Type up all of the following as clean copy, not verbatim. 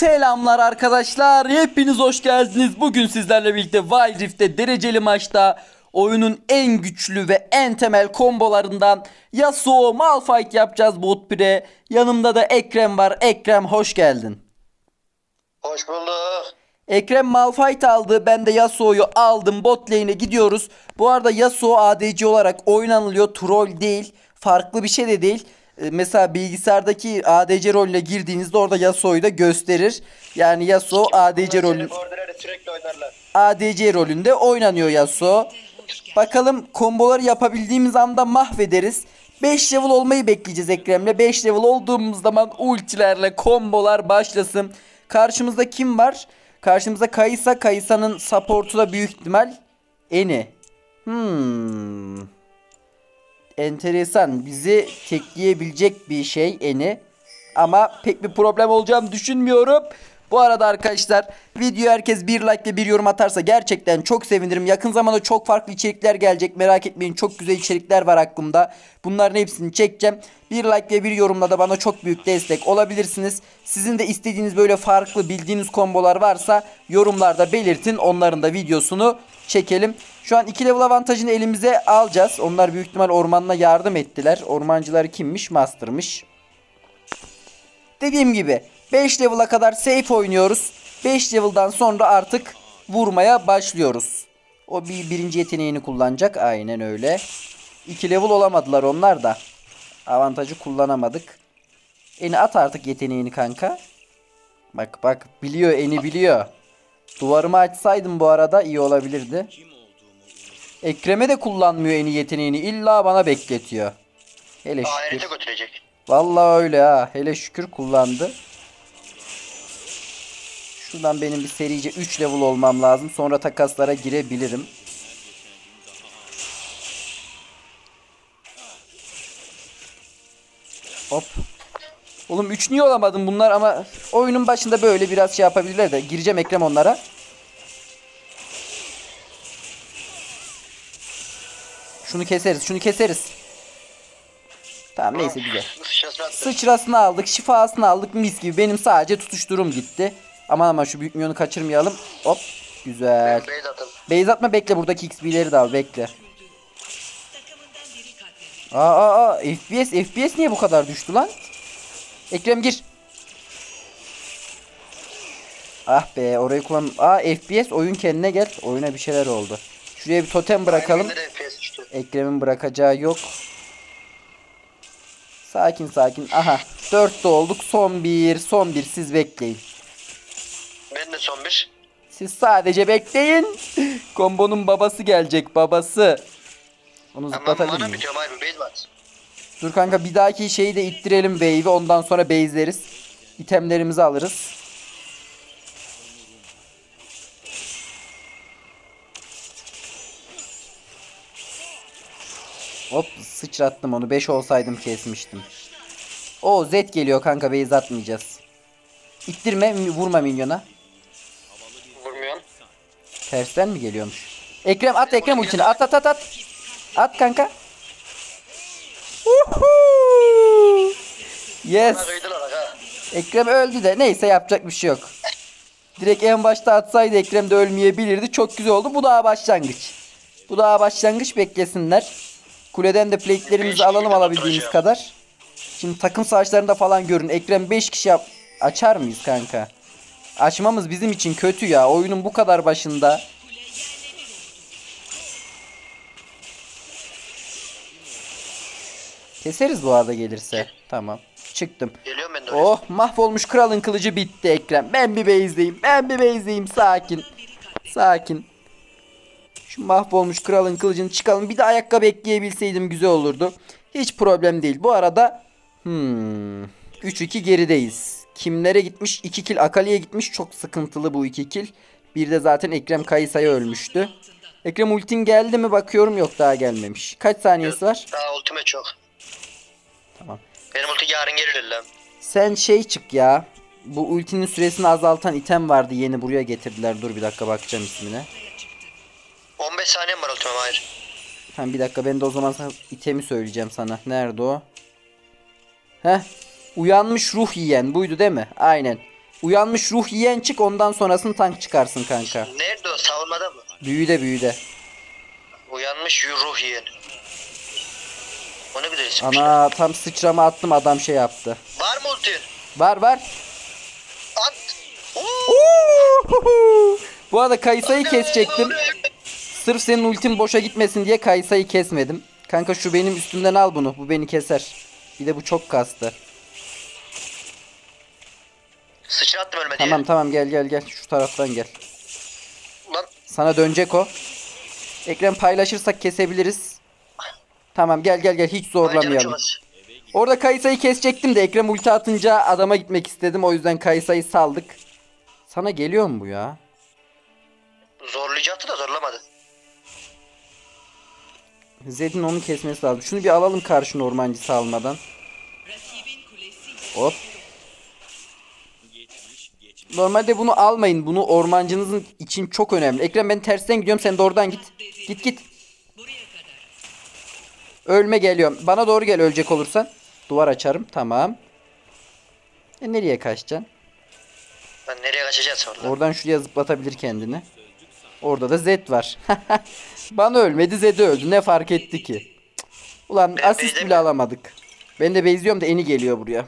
Selamlar arkadaşlar, hepiniz hoş geldiniz. Bugün sizlerle birlikte Wild Rift'te dereceli maçta oyunun en güçlü ve en temel kombolarından Yasuo Malphite yapacağız bot 1'e. Yanımda da Ekrem var. Ekrem hoş geldin. Hoş bulduk. Ekrem Malphite aldı, ben de Yasuo'yu aldım. Bot lane'e gidiyoruz. Bu arada Yasuo ADC olarak oynanılıyor, troll değil, farklı bir şey de değil. Mesela bilgisayardaki ADC rolüne girdiğinizde orada Yasuo'yu da gösterir. Yani Yasuo ADC rolünde oynanıyor Yasuo. Bakalım komboları yapabildiğimiz anda mahvederiz. 5 level olmayı bekleyeceğiz Ekrem'le. 5 level olduğumuz zaman ultilerle kombolar başlasın. Karşımızda kim var? Karşımızda Kaysa. Kaysa'nın support'u da büyük ihtimal Eni. Enteresan. Bizi tekleyebilecek bir şey Eni. Ama pek bir problem olacağını düşünmüyorum. Bu arada arkadaşlar, video herkes bir like ve bir yorum atarsa gerçekten çok sevinirim. Yakın zamanda çok farklı içerikler gelecek. Merak etmeyin, çok güzel içerikler var aklımda. Bunların hepsini çekeceğim. Bir like ve bir yorumla da bana çok büyük destek olabilirsiniz. Sizin de istediğiniz böyle farklı bildiğiniz kombolar varsa yorumlarda belirtin. Onların da videosunu çekelim. Şu an 2 level avantajını elimize alacağız. Onlar büyük ihtimal ormanla yardım ettiler. Ormancıları kimmiş? Master'mış. Dediğim gibi 5 level'a kadar safe oynuyoruz. 5 level'dan sonra artık vurmaya başlıyoruz. O birinci yeteneğini kullanacak. Aynen öyle. 2 level olamadılar onlar da. Avantajı kullanamadık. Eni at artık yeteneğini kanka. Bak biliyor, Eni biliyor. Duvarımı açsaydım bu arada iyi olabilirdi. Ekrem'e de kullanmıyor Eni yeteneğini. İlla bana bekletiyor. Hele şükür. Vallahi öyle ha. Hele şükür kullandı. Şuradan benim bir serice 3 level olmam lazım. Sonra takaslara girebilirim. Hop. Oğlum 3 niye olamadım bunlar, ama oyunun başında böyle biraz şey yapabilirler de. Gireceğim Ekrem onlara. Şunu keseriz. Tamam neyse, güzel. Sıçrasını aldık, şifasını aldık, mis gibi. Benim sadece tutuşturum gitti. Ama şu büyük minyonu kaçırmayalım. Hop, güzel. Base atma, bekle, buradaki XP'leri de al, bekle. FPS niye bu kadar düştü lan? Ekrem gir. Ah be, orayı kullan. FPS, oyun kendine gel. Oyuna bir şeyler oldu. Şuraya bir totem bırakalım. Ekrem'in bırakacağı yok. Sakin. Aha, 4'te olduk. Son bir. Siz bekleyin. Ben de son bir. Siz sadece bekleyin. Kombonun babası gelecek, babası. Onu zıplatalım mı? Dur kanka, bir dahaki şeyi de ittirelim wave'i. Ondan sonra base'leriz. İtemlerimizi alırız. Hop, sıçrattım onu. 5 olsaydım kesmiştim. O Z geliyor kanka, base atmayacağız. İttirme, vurma minyona. Vurmuyorum. Tersten mi geliyormuş? Ekrem at, Ekrem ultini at. At kanka. Yes. Ekrem öldü de neyse, yapacak bir şey yok. Direkt en başta atsaydı Ekrem de ölmeyebilirdi. Çok güzel oldu. Bu daha başlangıç. Beklesinler. Kuleden de plate'lerimizi alalım, alabildiğimiz kadar. Şimdi takım savaşlarında falan görün. Ekrem 5 kişi açar mıyız kanka? Açmamız bizim için kötü ya. Oyunun bu kadar başında. Keseriz bu arada gelirse. Tamam. Çıktım. Oh, mahvolmuş kralın kılıcı bitti Ekrem. Ben bir base'deyim. Sakin. Şu mahvolmuş kralın kılıcını çıkalım. Bir de ayakkabı ekleyebilseydim güzel olurdu. Hiç problem değil. Bu arada 3-2 gerideyiz. Kimlere gitmiş? 2 kill Akali'ye gitmiş. Çok sıkıntılı bu 2 kill. Bir de zaten Ekrem Kaysa'ya ölmüştü. Ekrem ultin geldi mi bakıyorum, yok daha gelmemiş. Kaç saniyesi var? Daha ultime çok. Tamam. Benim ulti yarın gelir lan. Sen çık ya. Bu ultinin süresini azaltan item vardı, yeni buraya getirdiler. Dur bir dakika, bakacağım ismine. 15 saniyem var ultimem, hayır. Tamam bir dakika, ben de o zaman sana itemi söyleyeceğim sana. Nerede o? Uyanmış ruh yiyen buydu değil mi? Aynen. Uyanmış ruh yiyen çık, ondan sonrasını tank çıkarsın kanka. Nerede o? Savunmada mı? Büyüde. Uyanmış ruh yiyen. Onu biliriz. Ana tam sıçrama attım, adam şey yaptı. Var mı ulti? Var. At. Bu arada Kaysa'yı kesecektim. Sırf senin ultin boşa gitmesin diye Kaysa'yı kesmedim. Kanka şu benim üstümden al bunu. Bu beni keser. Bir de bu çok kastı. Sıçrattım ölme diye. Tamam gel. Şu taraftan gel. Lan Sana dönecek o. Ekran paylaşırsak kesebiliriz. Tamam gel hiç canım zorlamayalım. çok az. Orada Kaysa'yı kesecektim de Ekrem ulti atınca adama gitmek istedim. O yüzden Kaysa'yı saldık. Sana geliyor mu bu ya? Zorlayacaktı da zorlamadı. Zed'in onu kesmesi lazım. Şunu bir alalım karşı ormancısı almadan. Hop. Normalde bunu almayın. Bunu ormancınızın için çok önemli. Ekrem ben tersten gidiyorum. Sen de oradan git. Git. Ölme geliyorum. Bana doğru gel ölecek olursan. Duvar açarım. Tamam. Nereye kaçacaksın? Ben nereye kaçacağız sonra? Oradan şuraya zıplatabilir kendini. Orada da Zed var. Bana ölmedi, Zed'e öldü. Ne fark etti ki? Cık. Ulan Ben asist base'de bile mi? alamadık. Ben de base'liyorum da Eni geliyor buraya.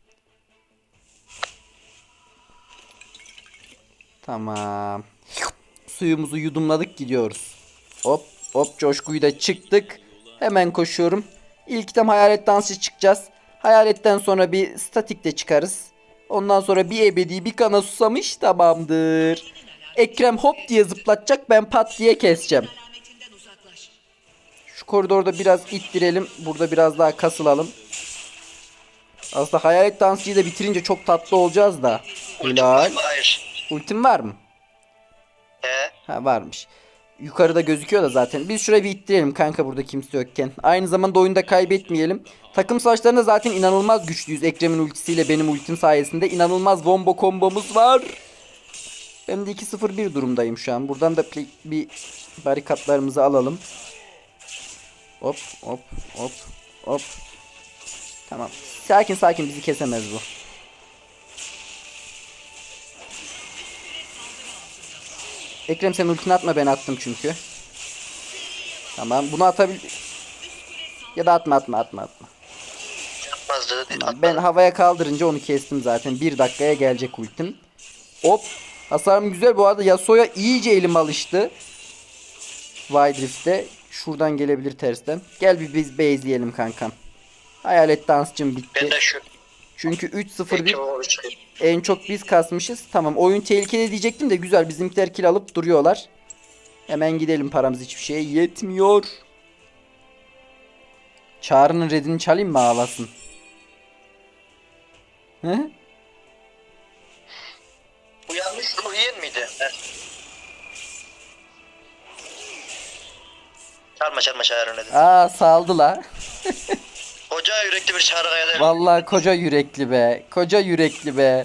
Tamam. Suyumuzu yudumladık, gidiyoruz. Hop coşkuyu da çıktık. Hemen koşuyorum. İlk item hayalet dansı çıkacağız. Hayaletten sonra bir statik de çıkarız. Ondan sonra bir ebedi bir kana susamış, tamamdır. Ekrem hop diye zıplatacak, ben pat diye keseceğim. Şu koridorda biraz ittirelim. Burada biraz daha kasılalım. Aslında hayalet dansçıyı da bitirince çok tatlı olacağız da. Helal. Hayır. Ultim var mı? He? Ha, varmış. Yukarıda gözüküyor da zaten. Biz şurayı bir ittirelim kanka, burada kimse yokken. Aynı zamanda oyunda kaybetmeyelim. Takım savaşlarında zaten inanılmaz güçlüyüz. Ekrem'in ultisiyle benim ultim sayesinde inanılmaz wombo kombomuz var. Ben de 2-0-1 durumdayım şu an. Buradan da bir barikatlarımızı alalım. Hop. Tamam. Sakin bizi kesemez bu. Ekrem sen ultini atma, ben attım çünkü. Tamam, bunu atabil... Ya da atma. Yapmazdı. Tamam, ben havaya kaldırınca onu kestim zaten. 1 dakikaya gelecek ultim. Hop. Hasarım güzel bu arada. Yasuo'ya iyice elim alıştı. Wild Rift'te. Şuradan gelebilir tersten. Gel bir biz base'leyelim kankam. Hayalet dansçım bitti. Ben de şu. Çünkü 3-0-1 Peki o çıkayım. en çok biz kasmışız. Tamam, oyun tehlikeli diyecektim de güzel, bizimkiler kill alıp duruyorlar. Hemen gidelim, paramız hiçbir şeye yetmiyor. Çağrı'nın redini çalayım mı, ağlasın? He? Uyanmış ruh yiyen miydi? He. Çalma çağırın dedim. Aa, saldı la. Koca yürekli bir çağrı kayada. Vallahi koca yürekli be. Koca yürekli be.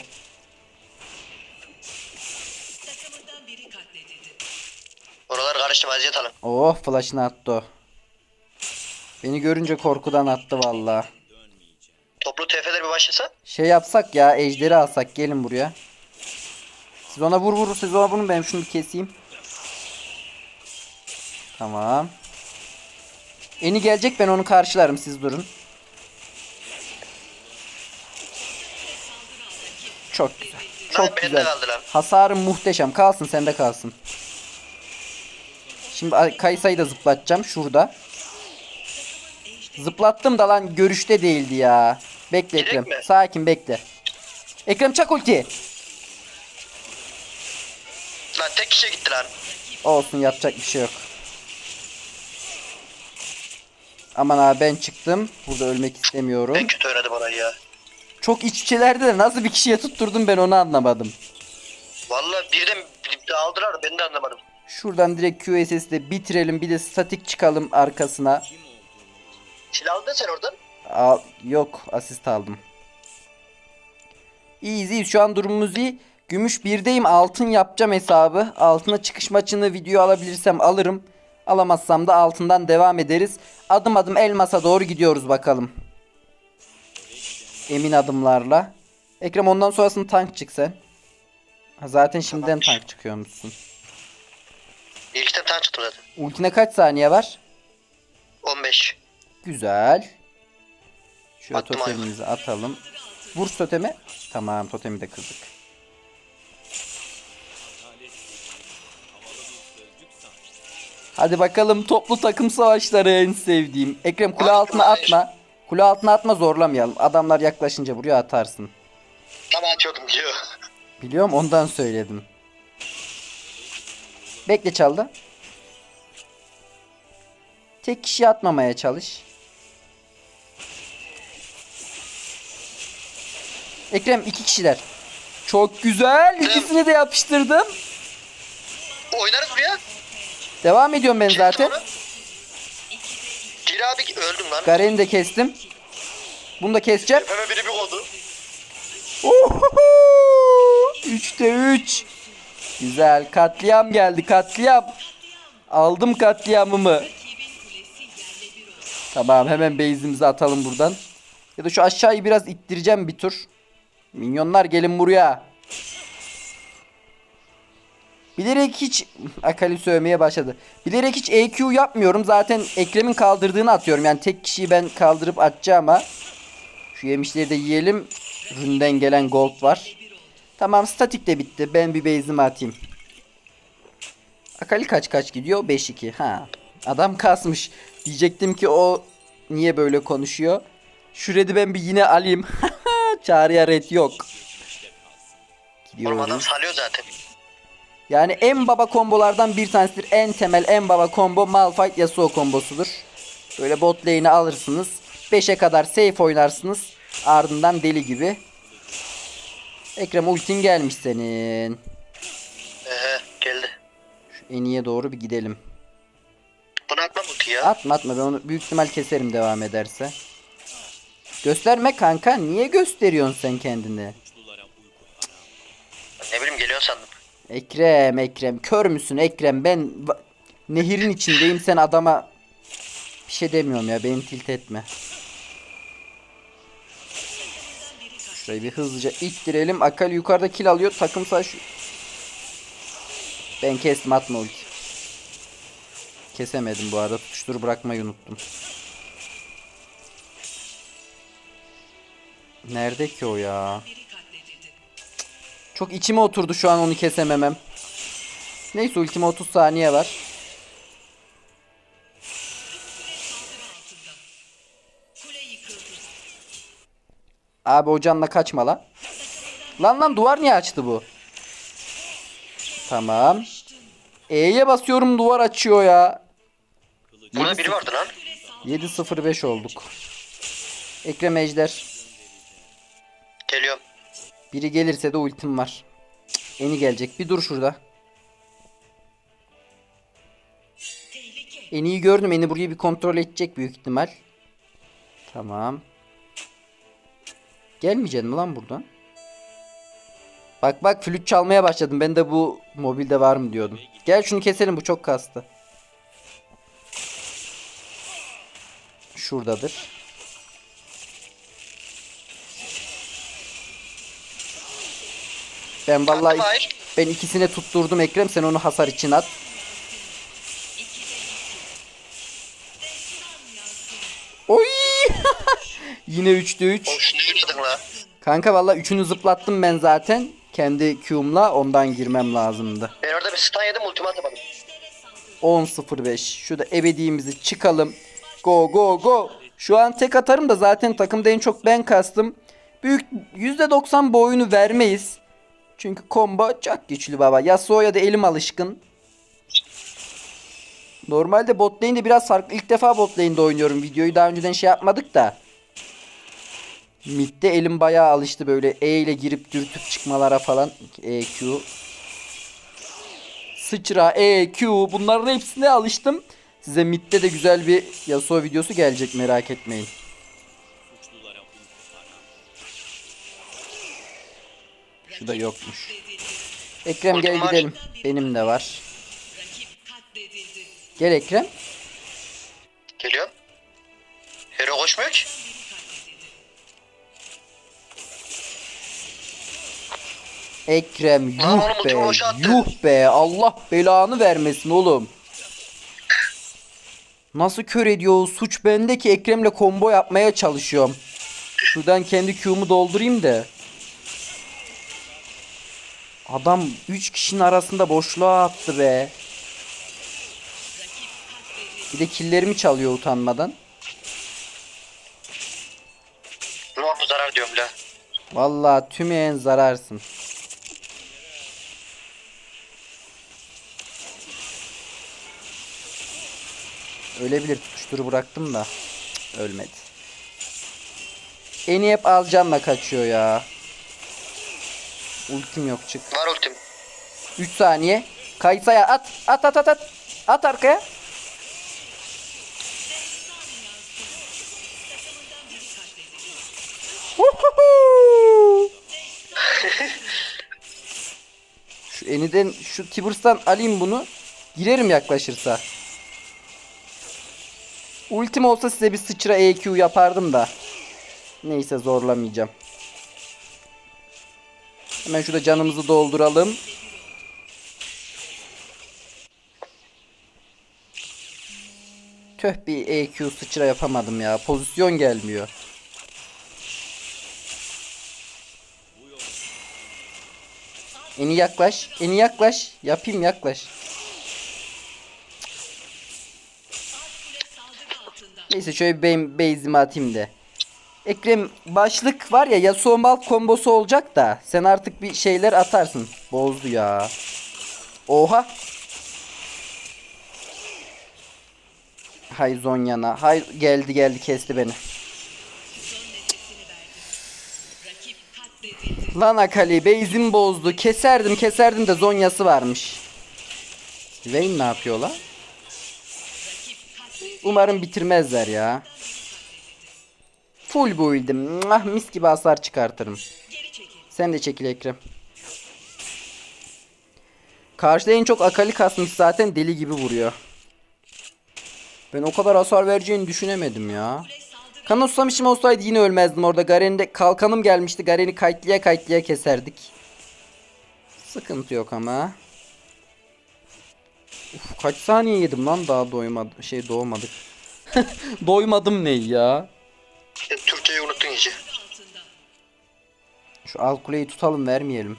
Oralar karıştı, vaziyet alın. Oh, flash'ını attı o. Beni görünce korkudan attı vallahi. Toplu TF'ler bir başlasa. Şey yapsak ya, ejderi alsak, gelin buraya. Siz ona vur, siz ona vurun, ben şunu bir keseyim. Tamam. Eni gelecek, ben onu karşılarım, siz durun. Çok güzel. Lan Çok bende güzel. kaldı lan. Hasarım muhteşem. Kalsın, sende kalsın. Şimdi Kaysa'yı da zıplatacağım şurada. Zıplattım da lan, görüşte değildi ya. Bekle Direkt Ekrem. mi? Sakin bekle. Ekrem çak ulti. Lan tek kişiye gitti lan. Olsun, yapacak bir şey yok. Aman abi, ben çıktım. Burada ölmek istemiyorum. Ben kötü oynadım orayı ya. Çok iç içelerde de nasıl bir kişiye tutturdum, ben onu anlamadım. Vallahi birden aldılar, ben de anlamadım. Şuradan direkt QSS'i de bitirelim. Bir de statik çıkalım arkasına. Silah aldın sen oradan. Yok, asist aldım. İyiyiz. Şu an durumumuz iyi. Gümüş 1'deyim. Altın yapacağım hesabı. Altına çıkış maçını video alabilirsem alırım. Alamazsam da altından devam ederiz. Adım adım elmasa doğru gidiyoruz bakalım. Emin adımlarla. Ekrem, ondan sonrasını tank çık sen. Ha, zaten şimdiden tank çıkıyormuşsun. İlkten tank çıktım zaten. Ultine kaç saniye var? 15. Güzel. Şöyle Attım totemimizi atalım. Vur totemi. Tamam, totemi de kırdık. Hadi bakalım, toplu takım savaşları en sevdiğim. Ekrem, kule altına atma. Kule altına atma, zorlamayalım. Adamlar yaklaşınca buraya atarsın. Tamam atıyordum biliyor. Biliyorum, ondan söyledim. Bekle, çaldı. Tek kişi atmamaya çalış. Ekrem, 2 kişiler. Çok güzel. İkisini de yapıştırdım. Oynarız buraya. Devam ediyorum ben zaten. Gir abi öldüm lan. Garen'i de kestim. Bunu da keseceğim. Hemen biri bir oldu. 3'te 3. Güzel. Katliam geldi. Katliam. Aldım katliamımı. Tamam, hemen base'imizi atalım buradan. Ya da şu aşağıyı biraz ittireceğim bir tur. Minyonlar gelin buraya. Bilerek hiç Akali sövmeye başladı. Bilerek hiç EQ yapmıyorum. Zaten Ekrem'in kaldırdığını atıyorum. Yani tek kişiyi ben kaldırıp atacağım ama. Şu yemişleri de yiyelim. Ründen gelen gold var. Tamam, statik de bitti. Ben bir base'imi atayım. Akali kaç gidiyor? 5-2. Ha. Adam kasmış. Diyecektim ki o niye böyle konuşuyor. Şu red'i ben bir yine alayım. Çağrıya red yok. Oğlum adam Gidiyoruz. salıyor zaten. Yani en baba kombolardan bir tanesidir. En temel, en baba combo Malphite Yasuo kombosudur. Böyle bot lane'i alırsınız. 5'e kadar safe oynarsınız. Ardından deli gibi. Ekrem, ultin gelmiş senin. Geldi. Şu en iyiye doğru bir gidelim. Bunu atma bu ya. Atma ben onu büyük ihtimal keserim devam ederse. Gösterme kanka. Niye gösteriyorsun sen kendini? Ne bileyim geliyor sandım. Ekrem. Kör müsün Ekrem? Ben nehirin içindeyim, sen adama bir şey demiyorum ya. Beni tilt etme. Şurayı bir hızlıca ittirelim. Akali yukarıda kill alıyor. Takımsal şu... Ben kestim, atma ulti. Kesemedim bu arada. Tutuştur bırakmayı unuttum. Nerede ki o ya? Çok içime oturdu şu an onu kesememem. Neyse, ultime 30 saniye var. Abi o canla kaçma lan. Lan duvar niye açtı bu? Tamam. E'ye basıyorum, duvar açıyor ya. Burada biri vardı lan. 7-0-5 olduk. Ekrem ejder. Geliyorum. Biri gelirse de ultim var. Eni gelecek. Bir dur şurada. Eni'yi gördüm. Eni burayı bir kontrol edecek büyük ihtimal. Tamam. Gelmeyeceksin mi lan buradan? Bak flüt çalmaya başladım. Ben de bu mobilde var mı diyordum. Gel şunu keselim, bu çok kastı. Şuradadır. Ben vallahi ben ikisine tutturdum Ekrem, sen onu hasar için at. Oy! Yine 3'te 3. Oğlum şunu yürüdün la. Kanka vallahi üçünü zıplattım ben zaten. Kendi Q'umla ondan girmem lazımdı. Ben orada bir stun yedim, ultimi atamadım. 10-0-5. Şurada ebediğimizi çıkalım. Go. Şu an tek atarım da zaten takımda en çok ben kastım. Büyük %90 bu oyunu vermeyiz. Çünkü combo çok güçlü baba. Yasuo'ya da elim alışkın. Normalde bot lane'de biraz farklı. İlk defa bot lane'de oynuyorum. Videoyu daha önceden şey yapmadık da. Mid'de elim bayağı alıştı, böyle E ile girip dürtüp çıkmalara falan. EQ. Sıçra, EQ, bunların hepsine alıştım. Size mid'de de güzel bir Yasuo videosu gelecek, merak etmeyin. Şu da yokmuş. Ekrem gel gidelim. Benim de var. Gel Ekrem. Geliyorum. Hero koşmuyor ki. Ekrem Lan yuh oğlum, ultimi be. boşa attı. Yuh be. Allah belanı vermesin oğlum. Nasıl kör ediyor o suç bende ki Ekrem'le combo yapmaya çalışıyorum. Şuradan kendi Q'mu doldurayım da. Adam 3 kişinin arasında boşluğa attı be. Bir de killlerimi çalıyor utanmadan. Lord zarar diyorum la. Vallahi tümeyen zararsın. Ölebilir, tutuşturu bıraktım da. Cık, ölmedi. Eni hep alcanla kaçıyor ya. Ultim yok, çık. Var ultim. 3 saniye. Kayısaya at. At at at at. At arkaya. Huhuhu. Şu Eni'den, şu Tiburs'tan alayım bunu. Girerim yaklaşırsa. Ultim olsa size bir sıçra EQ yapardım da. Neyse, zorlamayacağım. Hemen şurada canımızı dolduralım. Tüh, bir EQ sıçra yapamadım ya. Pozisyon gelmiyor. Eni yaklaş. Eni yaklaş. Yapayım, yaklaş. Neyse şöyle bir base'imi atayım de. Ekrem, başlık var ya, Yasuo Mal kombosu olacak da sen artık bir şeyler atarsın. Bozdu ya. Oha. Hay Zonya'na. Hay, geldi kesti beni. Lan Akali, base'imi bozdu. Keserdim de Zonya'sı varmış. Vayne ne yapıyor la? Umarım bitirmezler ya. Full build'im. Mis gibi hasar çıkartırım. Sen de çekil Ekrem. Karşıda en çok Akali kasmış zaten, deli gibi vuruyor. Ben o kadar hasar vereceğini düşünemedim ya. Kanı susamışım olsaydı yine ölmezdim orada. Garen'de kalkanım gelmişti. Garen'i kayıtlıya keserdik. Sıkıntı yok ama. Uf, kaç saniye yedim lan, daha doğmadık. Doymadım ne ya? Türkiye'yi unuttun iyice. Şu alt kuleyi tutalım, vermeyelim.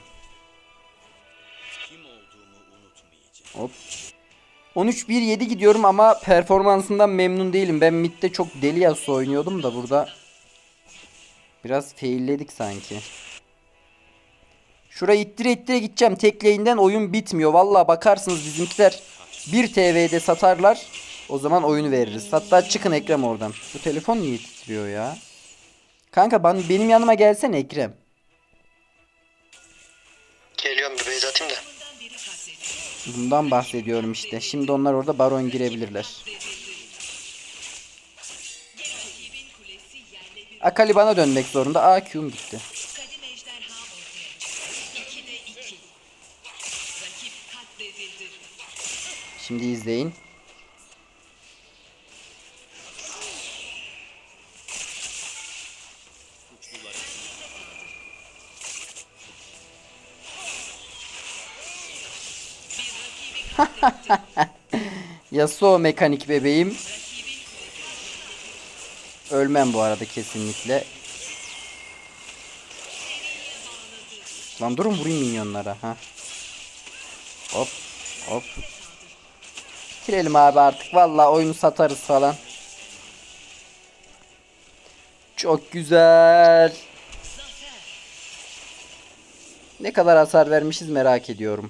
Hop. 13-1-7 gidiyorum ama performansından memnun değilim. Ben midde çok deli Yasuo oynuyordum da burada biraz failledik sanki. Şurayı ittire gideceğim. Tek lane'den oyun bitmiyor. Vallahi bakarsınız bizimkiler 1 TV'de satarlar. O zaman oyunu veririz. Hatta çıkın Ekrem oradan. Bu telefon niye titriyor ya? Kanka benim yanıma gelsene Ekrem. Geliyorum, bir base atayım da. Bundan bahsediyorum işte. Şimdi onlar orada baron girebilirler. Akali bana dönmek zorunda. Q'm gitti. Şimdi izleyin. Yasuo mekanik bebeğim. Ölmem bu arada kesinlikle. Lan durun, vurayım minyonlara. Ha. Hop hop. Bitirelim abi artık. Vallahi oyunu satarız falan. Çok güzel. Ne kadar hasar vermişiz merak ediyorum.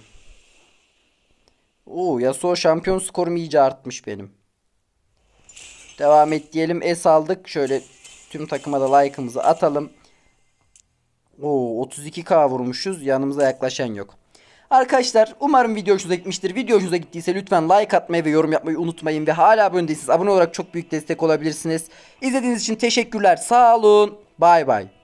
Oo, Yasuo şampiyon skorum iyice artmış benim. Devam et diyelim. S aldık. Şöyle tüm takıma da like'ımızı atalım. Oo, 32k vurmuşuz. Yanımıza yaklaşan yok. Arkadaşlar umarım video hoşunuza gitmiştir. Video hoşunuza gittiyse lütfen like atmayı ve yorum yapmayı unutmayın. Ve hala abone değilseniz abone olarak çok büyük destek olabilirsiniz. İzlediğiniz için teşekkürler. Sağ olun. Bay bay.